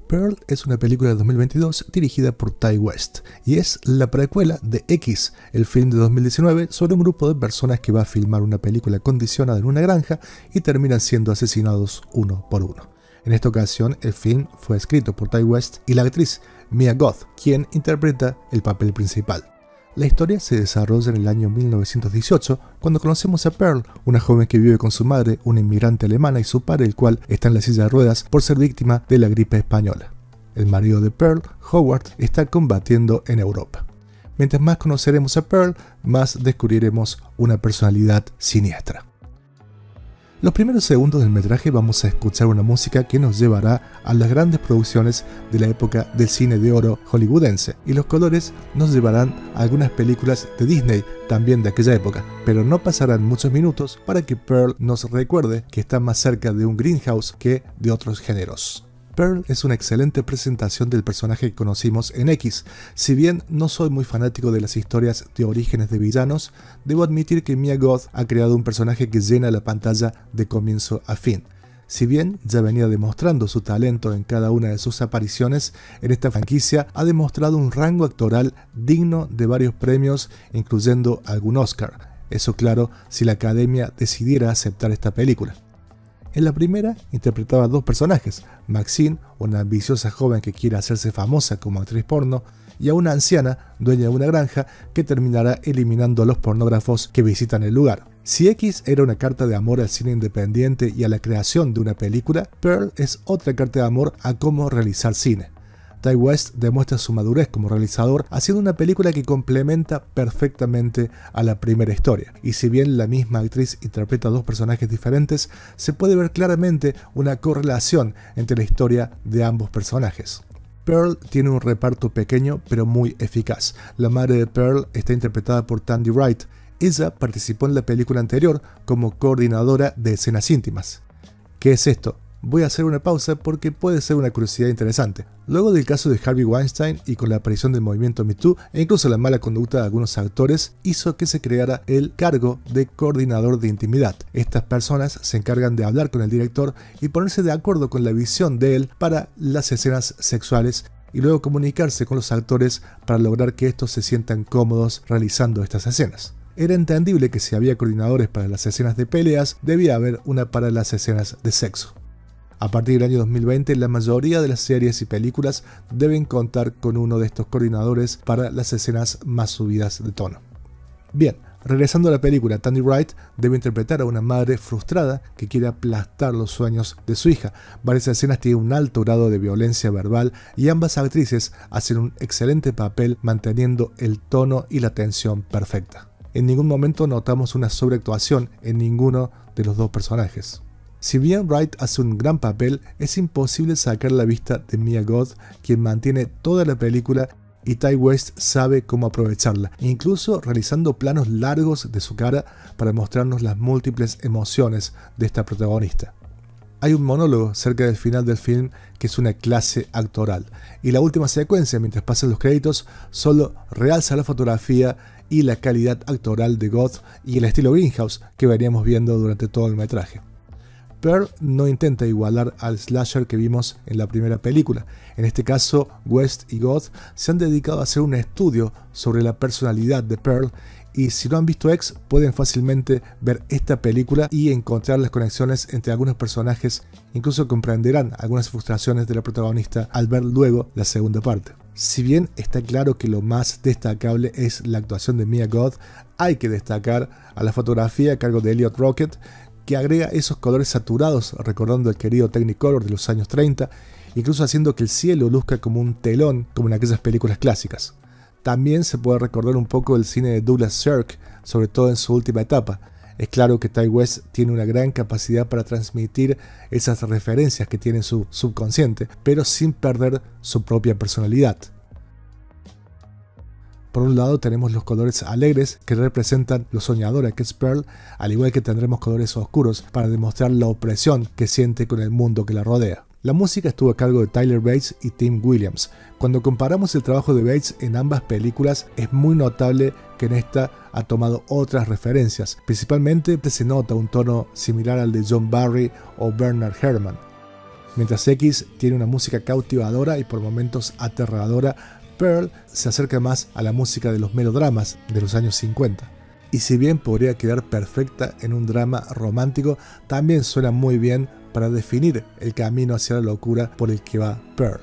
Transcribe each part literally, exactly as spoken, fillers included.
Pearl es una película de dos mil veintidós dirigida por Ti West y es la precuela de X, el film de dos mil diecinueve sobre un grupo de personas que va a filmar una película condicionada en una granja y terminan siendo asesinados uno por uno. En esta ocasión el film fue escrito por Ti West y la actriz Mia Goth, quien interpreta el papel principal. La historia se desarrolla en el año mil novecientos dieciocho, cuando conocemos a Pearl, una joven que vive con su madre, una inmigrante alemana, y su padre, el cual está en la silla de ruedas por ser víctima de la gripe española. El marido de Pearl, Howard, está combatiendo en Europa. Mientras más conoceremos a Pearl, más descubriremos una personalidad siniestra. Los primeros segundos del metraje vamos a escuchar una música que nos llevará a las grandes producciones de la época del cine de oro hollywoodense, y los colores nos llevarán a algunas películas de Disney también de aquella época, pero no pasarán muchos minutos para que Pearl nos recuerde que está más cerca de un greenhouse que de otros géneros. Pearl es una excelente presentación del personaje que conocimos en X. Si bien no soy muy fanático de las historias de orígenes de villanos, debo admitir que Mia Goth ha creado un personaje que llena la pantalla de comienzo a fin. Si bien ya venía demostrando su talento en cada una de sus apariciones, en esta franquicia ha demostrado un rango actoral digno de varios premios, incluyendo algún Oscar. Eso claro, si la Academia decidiera aceptar esta película. En la primera interpretaba a dos personajes, Maxine, una ambiciosa joven que quiere hacerse famosa como actriz porno, y a una anciana, dueña de una granja, que terminará eliminando a los pornógrafos que visitan el lugar. Si X era una carta de amor al cine independiente y a la creación de una película, Pearl es otra carta de amor a cómo realizar cine. Ti West demuestra su madurez como realizador haciendo una película que complementa perfectamente a la primera historia, y si bien la misma actriz interpreta a dos personajes diferentes, se puede ver claramente una correlación entre la historia de ambos personajes. Pearl tiene un reparto pequeño pero muy eficaz. La madre de Pearl está interpretada por Tandy Wright. Ella participó en la película anterior como coordinadora de escenas íntimas. ¿Qué es esto? Voy a hacer una pausa porque puede ser una curiosidad interesante. Luego del caso de Harvey Weinstein y con la aparición del movimiento Me Too e incluso la mala conducta de algunos actores, hizo que se creara el cargo de coordinador de intimidad. Estas personas se encargan de hablar con el director y ponerse de acuerdo con la visión de él para las escenas sexuales y luego comunicarse con los actores para lograr que estos se sientan cómodos realizando estas escenas. Era entendible que si había coordinadores para las escenas de peleas, debía haber una para las escenas de sexo. A partir del año dos mil veinte, la mayoría de las series y películas deben contar con uno de estos coordinadores para las escenas más subidas de tono. Bien, regresando a la película, Tandy Wright debe interpretar a una madre frustrada que quiere aplastar los sueños de su hija. Varias escenas tienen un alto grado de violencia verbal y ambas actrices hacen un excelente papel manteniendo el tono y la tensión perfecta. En ningún momento notamos una sobreactuación en ninguno de los dos personajes. Si bien Wright hace un gran papel, es imposible sacar la vista de Mia Goth, quien mantiene toda la película, y Ti West sabe cómo aprovecharla, incluso realizando planos largos de su cara para mostrarnos las múltiples emociones de esta protagonista. Hay un monólogo cerca del final del film que es una clase actoral, y la última secuencia, mientras pasan los créditos, solo realza la fotografía y la calidad actoral de Goth y el estilo Greenhouse que veníamos viendo durante todo el metraje. Pearl no intenta igualar al slasher que vimos en la primera película. En este caso, West y Goth se han dedicado a hacer un estudio sobre la personalidad de Pearl, y si no han visto X, pueden fácilmente ver esta película y encontrar las conexiones entre algunos personajes, incluso comprenderán algunas frustraciones de la protagonista al ver luego la segunda parte. Si bien está claro que lo más destacable es la actuación de Mia Goth, hay que destacar a la fotografía a cargo de Elliot Rocket, que agrega esos colores saturados recordando el querido Technicolor de los años treinta, incluso haciendo que el cielo luzca como un telón como en aquellas películas clásicas. También se puede recordar un poco el cine de Douglas Sirk, sobre todo en su última etapa. Es claro que Ti West tiene una gran capacidad para transmitir esas referencias que tiene en su subconsciente, pero sin perder su propia personalidad. Por un lado tenemos los colores alegres que representan lo soñadora que es Pearl, al igual que tendremos colores oscuros para demostrar la opresión que siente con el mundo que la rodea. La música estuvo a cargo de Tyler Bates y Tim Williams. Cuando comparamos el trabajo de Bates en ambas películas, es muy notable que en esta ha tomado otras referencias. Principalmente se nota un tono similar al de John Barry o Bernard Herrmann. Mientras X tiene una música cautivadora y por momentos aterradora, Pearl se acerca más a la música de los melodramas de los años cincuenta. Y si bien podría quedar perfecta en un drama romántico, también suena muy bien para definir el camino hacia la locura por el que va Pearl.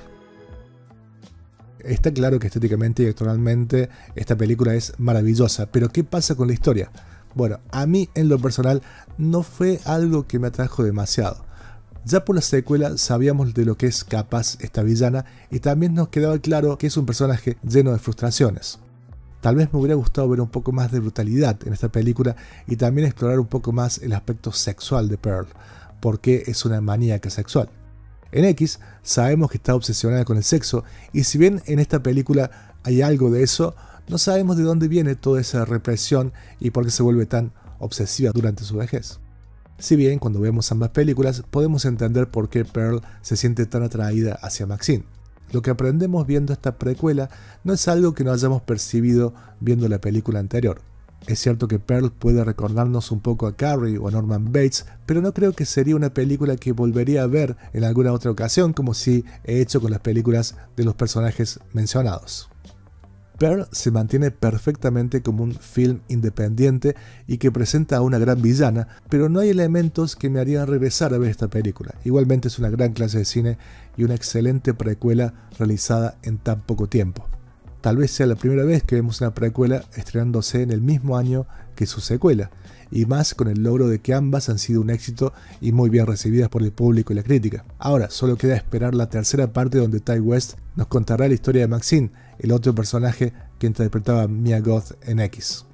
Está claro que estéticamente y actoralmente esta película es maravillosa, pero ¿qué pasa con la historia? Bueno, a mí en lo personal no fue algo que me atrajo demasiado. Ya por la secuela sabíamos de lo que es capaz esta villana y también nos quedaba claro que es un personaje lleno de frustraciones. Tal vez me hubiera gustado ver un poco más de brutalidad en esta película y también explorar un poco más el aspecto sexual de Pearl, porque es una maníaca sexual. En X sabemos que está obsesionada con el sexo y si bien en esta película hay algo de eso, no sabemos de dónde viene toda esa represión y por qué se vuelve tan obsesiva durante su vejez. Si bien cuando vemos ambas películas podemos entender por qué Pearl se siente tan atraída hacia Maxine. Lo que aprendemos viendo esta precuela no es algo que no hayamos percibido viendo la película anterior. Es cierto que Pearl puede recordarnos un poco a Carrie o a Norman Bates, pero no creo que sería una película que volvería a ver en alguna otra ocasión como si he hecho con las películas de los personajes mencionados. Pearl se mantiene perfectamente como un film independiente y que presenta a una gran villana, pero no hay elementos que me harían regresar a ver esta película. Igualmente es una gran clase de cine y una excelente precuela realizada en tan poco tiempo. Tal vez sea la primera vez que vemos una precuela estrenándose en el mismo año que su secuela, y más con el logro de que ambas han sido un éxito y muy bien recibidas por el público y la crítica. Ahora, solo queda esperar la tercera parte donde Ti West nos contará la historia de Maxine, el otro personaje que interpretaba a Mia Goth en X.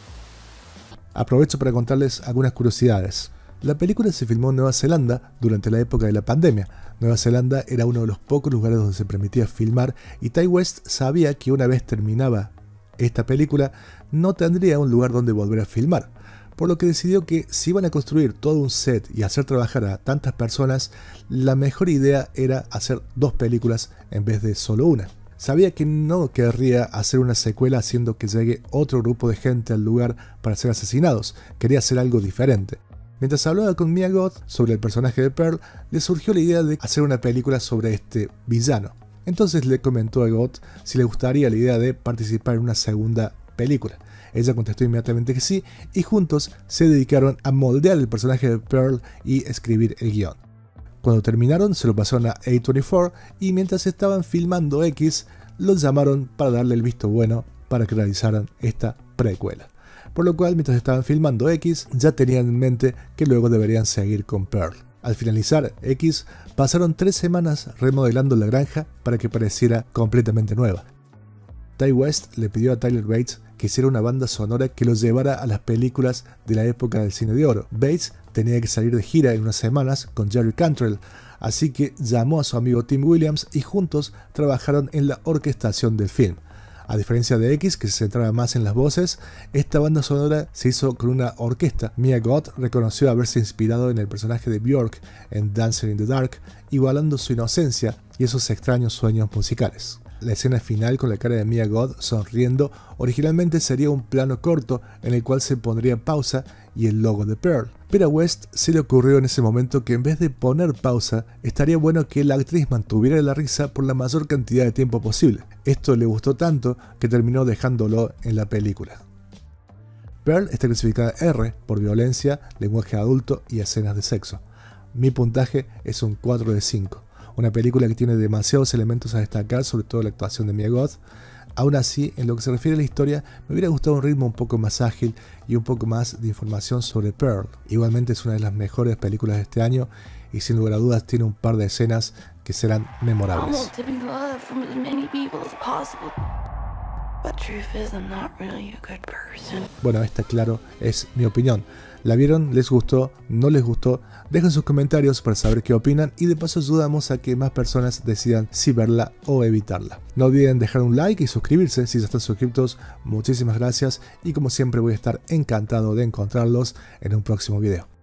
Aprovecho para contarles algunas curiosidades. La película se filmó en Nueva Zelanda durante la época de la pandemia. Nueva Zelanda era uno de los pocos lugares donde se permitía filmar y Ti West sabía que una vez terminaba esta película no tendría un lugar donde volver a filmar, por lo que decidió que si iban a construir todo un set y hacer trabajar a tantas personas, la mejor idea era hacer dos películas en vez de solo una. Sabía que no querría hacer una secuela haciendo que llegue otro grupo de gente al lugar para ser asesinados, quería hacer algo diferente. Mientras hablaba con Mia Goth sobre el personaje de Pearl, le surgió la idea de hacer una película sobre este villano. Entonces le comentó a Goth si le gustaría la idea de participar en una segunda película. Ella contestó inmediatamente que sí, y juntos se dedicaron a moldear el personaje de Pearl y escribir el guión. Cuando terminaron se lo pasaron a A veinticuatro y mientras estaban filmando X, los llamaron para darle el visto bueno para que realizaran esta precuela. Por lo cual, mientras estaban filmando X, ya tenían en mente que luego deberían seguir con Pearl. Al finalizar X, pasaron tres semanas remodelando la granja para que pareciera completamente nueva. Ti West le pidió a Tyler Bates que hiciera una banda sonora que los llevara a las películas de la época del cine de oro. Bates tenía que salir de gira en unas semanas con Jerry Cantrell, así que llamó a su amigo Tim Williams y juntos trabajaron en la orquestación del film. A diferencia de X, que se centraba más en las voces, esta banda sonora se hizo con una orquesta. Mia Goth reconoció haberse inspirado en el personaje de Björk en Dancer in the Dark, igualando su inocencia y esos extraños sueños musicales. La escena final con la cara de Mia Goth sonriendo originalmente sería un plano corto en el cual se pondría pausa y el logo de Pearl. Pero a West se le ocurrió en ese momento que en vez de poner pausa, estaría bueno que la actriz mantuviera la risa por la mayor cantidad de tiempo posible. Esto le gustó tanto que terminó dejándolo en la película. Pearl está clasificada R por violencia, lenguaje adulto y escenas de sexo. Mi puntaje es un cuatro de cinco. Una película que tiene demasiados elementos a destacar, sobre todo la actuación de Mia Goth. Aún así, en lo que se refiere a la historia, me hubiera gustado un ritmo un poco más ágil y un poco más de información sobre Pearl. Igualmente es una de las mejores películas de este año y sin lugar a dudas tiene un par de escenas que serán memorables. Bueno, esta claro es mi opinión. ¿La vieron? ¿Les gustó? ¿No les gustó? Dejen sus comentarios para saber qué opinan y de paso ayudamos a que más personas decidan si verla o evitarla. No olviden dejar un like y suscribirse si ya están suscritos. Muchísimas gracias y como siempre voy a estar encantado de encontrarlos en un próximo video.